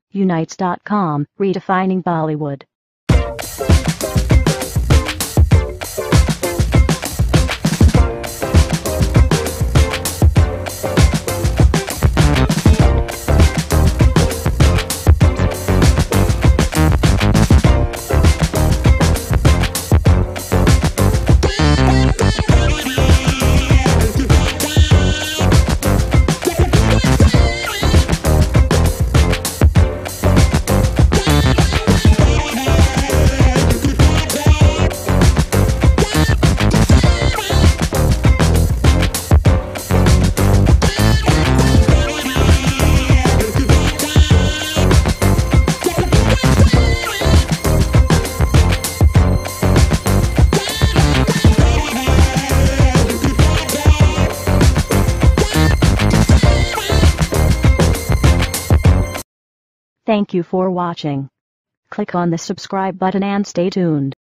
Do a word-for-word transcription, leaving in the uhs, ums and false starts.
Unites dot com, redefining Bollywood. Thank you for watching. Click on the subscribe button and stay tuned.